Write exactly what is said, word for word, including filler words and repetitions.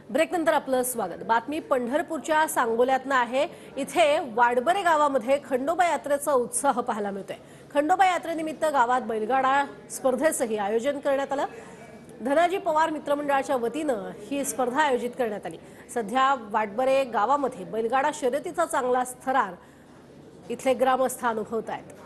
Break नंतर आपलं स्वागत। बातमी पंढरपूरच्या सांगोल्यातनं आहे। इथे वाडबरे गावामध्ये खंडोबा यात्रेचा उत्साह पाहायला मिळतोय। खंडोबा यात्रेनिमित्त गावात बैलगाडा स्पर्धेचंही आयोजन करण्यात आलं। धनाजी पवार मित्रमंडळाच्या वतीनं ही स्पर्धा आयोजित करण्यात आली। सध्या वाडबरे गावामध्ये बैलगाडा शर्यतीचा चांगला थरार इथले ग्रामस्थ अनुभवत आहेत।